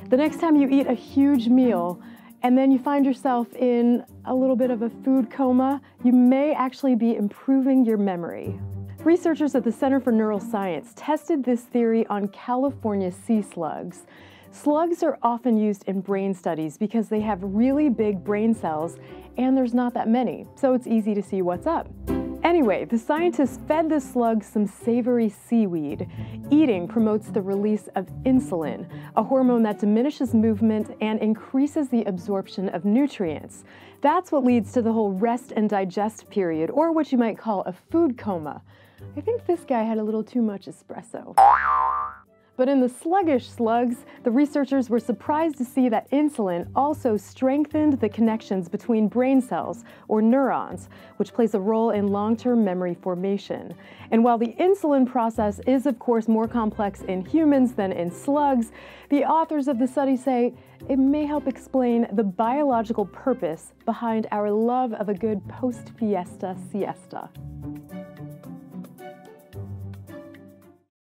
The next time you eat a huge meal and then you find yourself in a little bit of a food coma, you may actually be improving your memory. Researchers at the Center for Neuroscience tested this theory on California sea slugs. Slugs are often used in brain studies because they have really big brain cells and there's not that many, so it's easy to see what's up. Anyway, the scientists fed the slugs some savory seaweed. Eating promotes the release of insulin, a hormone that diminishes movement and increases the absorption of nutrients. That's what leads to the whole rest and digest period, or what you might call a food coma. I think this guy had a little too much espresso. But in the sluggish slugs, the researchers were surprised to see that insulin also strengthened the connections between brain cells, or neurons, which plays a role in long-term memory formation. And while the insulin process is, of course, more complex in humans than in slugs, the authors of the study say it may help explain the biological purpose behind our love of a good post-fiesta siesta.